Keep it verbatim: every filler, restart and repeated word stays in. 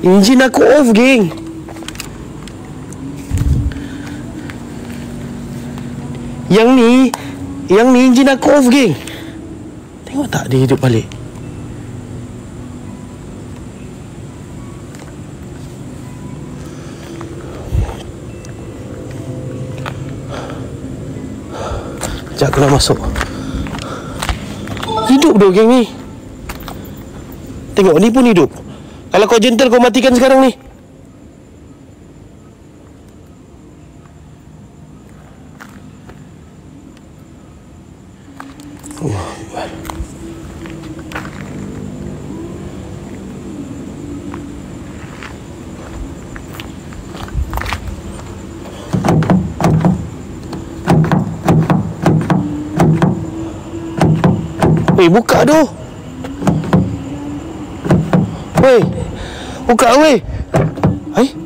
Enjin aku off, geng. Yang ni, yang ni enjin aku off, geng. Tengok tak dia hidup balik. Sekejap aku nak masuk. Hidup tu geng ni. Tengok ni pun hidup. Kalau kau gentle kau matikan sekarang ni. Allah. Weh, buka tu. Weh, buka weh. Hai.